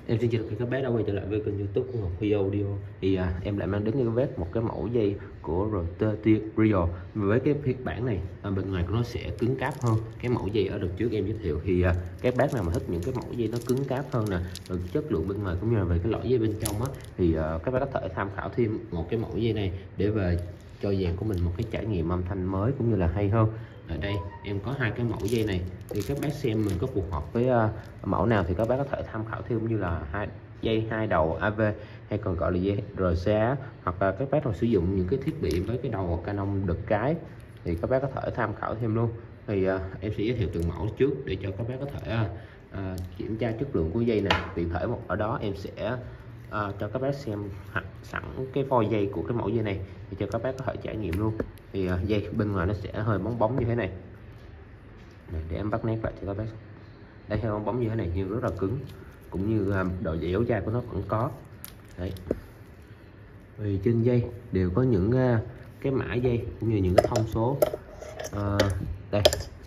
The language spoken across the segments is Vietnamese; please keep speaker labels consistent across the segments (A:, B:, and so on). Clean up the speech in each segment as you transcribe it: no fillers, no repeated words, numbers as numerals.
A: Em xin chào các bác đã quay trở lại với kênh YouTube của Ngọc Huy Audio. Thì em lại mang đến cho các bác một cái mẫu dây của Rotate Rio với cái phiên bản này bên ngoài của nó sẽ cứng cáp hơn cái mẫu dây ở đợt trước em giới thiệu. Thì các bác nào mà thích những cái mẫu dây nó cứng cáp hơn nè, rồi chất lượng bên ngoài cũng như là về cái lõi dây bên trong á, thì các bác có thể tham khảo thêm một cái mẫu dây này để về cho dàn của mình một cái trải nghiệm âm thanh mới cũng như là hay hơn. Ở đây em có hai cái mẫu dây này thì các bác xem mình có phù hợp với mẫu nào thì các bác có thể tham khảo thêm, như là dây hai đầu AV hay còn gọi là dây RCA, hoặc là các bác còn sử dụng những cái thiết bị với cái đầu Canon đực cái thì các bác có thể tham khảo thêm luôn. Thì em sẽ giới thiệu từng mẫu trước để cho các bác có thể kiểm tra chất lượng của dây này. Tiện thể một ở đó em sẽ cho các bác xem sẵn cái phôi dây của cái mẫu dây này để cho các bác có thể trải nghiệm luôn. Thì dây bên ngoài nó sẽ hơi bóng bóng như thế này. Để em bắt nét lại cho các bác. Đây, hơi bóng bóng như thế này nhưng rất là cứng, cũng như độ dẻo dai của nó vẫn có. Đấy. Vì trên dây đều có những cái mã dây cũng như những cái thông số. Đây,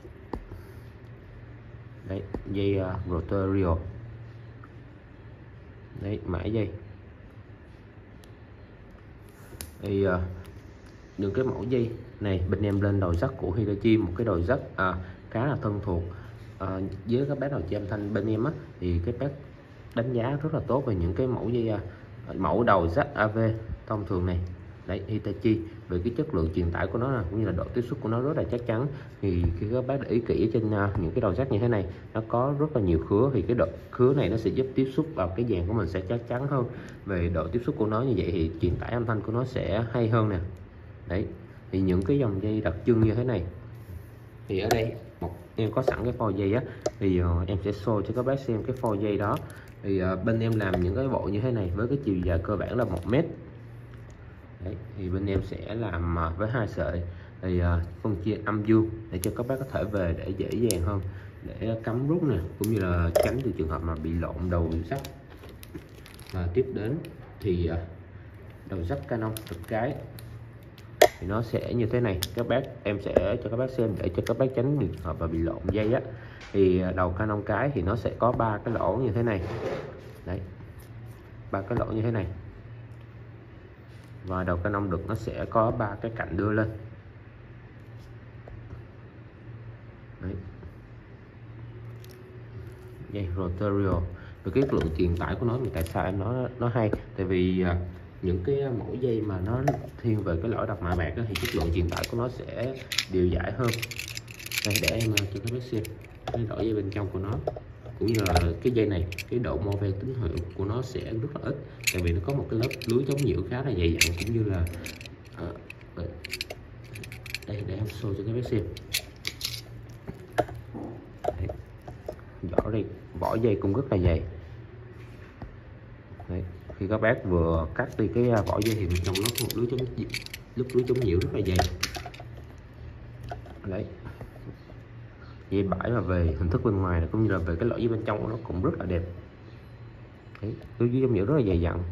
A: đấy, dây Rotate Rio. Đấy, mã dây. Thì những cái mẫu dây này bên em lên đầu jack của Hitachi, một cái đầu jack khá là thân thuộc với các bác nào chơi âm thanh bên em á, thì các bác đánh giá rất là tốt về những cái mẫu dây mẫu đầu jack AV thông thường này. Đấy, Hitachi về cái chất lượng truyền tải của nó cũng như là độ tiếp xúc của nó rất là chắc chắn. Thì khi các bác để ý kỹ trên những cái đầu jack như thế này, nó có rất là nhiều khứa, thì cái độ khứa này nó sẽ giúp tiếp xúc vào cái dàn của mình sẽ chắc chắn hơn. Về độ tiếp xúc của nó như vậy thì truyền tải âm thanh của nó sẽ hay hơn nè. Đấy, thì những cái dòng dây đặc trưng như thế này thì ở đây em có sẵn cái phôi dây á, thì em sẽ show cho các bác xem cái phôi dây đó. Thì bên em làm những cái bộ như thế này với cái chiều dài cơ bản là 1 mét. Đấy, thì bên em sẽ làm với 2 sợi, thì phân chia âm dương để cho các bác có thể về để dễ dàng hơn để cắm rút nè, cũng như là tránh từ trường hợp mà bị lộn đầu sắt. Và tiếp đến thì đầu jack Canon thực cái thì nó sẽ như thế này. Các bác, em sẽ cho các bác xem để cho các bác tránh trường hợp mà bị lộn dây á. Thì đầu Canon cái thì nó sẽ có 3 cái lỗ như thế này. Đấy, 3 cái lỗ như thế này. Và đầu Canon đực nó sẽ có 3 cái cạnh đưa lên. Đấy, dây Rotate Rio. Về cái lượng truyền tải của nó thì tại sao em nói nó hay, tại vì những cái mẫu dây mà nó thiên về cái lõi độc mạ bạc đó, thì chất lượng truyền tải của nó sẽ đều dãi hơn. Đây, để em cho các bác xem cái lõi dây bên trong của nó, cũng như là cái dây này, cái độ mô ve tín hiệu của nó sẽ rất là ít, tại vì nó có một cái lớp lưới chống nhiễu khá là dày dặn, cũng như là đây, để em show cho các bác xem. Đấy, vỏ dây cũng rất là dày. Đấy, khi các bác vừa cắt đi cái vỏ dây thì bên trong nó có một lưới chống nhiễu rất là dày. Đấy, dây bãi mà về hình thức bên ngoài cũng như là về cái lõi dây bên trong của nó cũng rất là đẹp. Đấy, lưới chống nhiễu rất là dày dặn.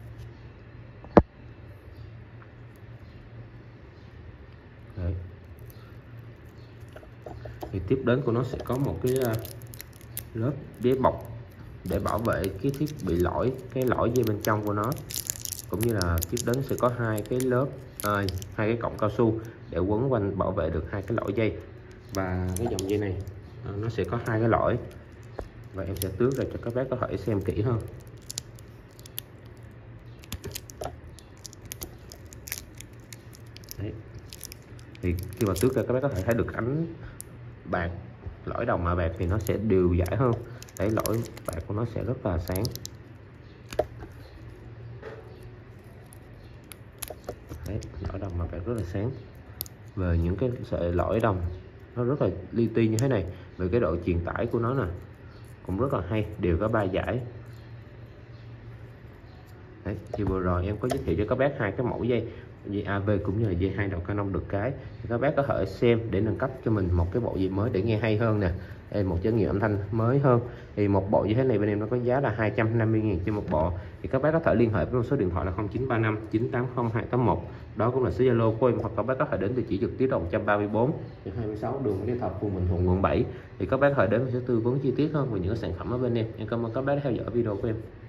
A: Đấy, thì tiếp đến của nó sẽ có một cái lớp đế bọc để bảo vệ cái thiết bị cái lõi dây bên trong của nó, cũng như là tiếp đến sẽ có hai cái lớp hai cái cọng cao su để quấn quanh bảo vệ được hai cái lõi dây. Và cái dòng dây này nó sẽ có hai cái lõi, và em sẽ tước ra cho các bác có thể xem kỹ hơn. Đấy, thì khi mà tước ra các bác có thể thấy được ánh bạc, lõi đồng mạ bạc thì nó sẽ đều dãi hơn. Đấy, lõi bạc của nó sẽ rất là sáng. Đấy, lõi đồng mạ bạc rất là sáng. Về những cái sợi lõi đồng nó rất là li ti như thế này, về cái độ truyền tải của nó nè cũng rất là hay, đều có 3 dải. Đấy, thì vừa rồi em có giới thiệu cho các bác hai cái mẫu dây dây AV cũng như là dây 2 đầu Canon được cái, thì các bác có thể xem để nâng cấp cho mình một cái bộ dây mới để nghe hay hơn nè. Đây, một trải nghiệm âm thanh mới hơn. Thì một bộ như thế này bên em nó có giá là 250.000 trên một bộ. Thì các bác có thể liên hệ với số điện thoại là 0935 980 281. Đó cũng là số Zalo của em, hoặc các bác có thể đến địa chỉ trực tiếp là 134 26 đường Nguyễn Thái Học, phường Bình Thuận, quận 7. Thì các bác có thể đến và sẽ tư vấn chi tiết hơn về những cái sản phẩm ở bên em. Em cảm ơn các bác đã theo dõi video của em.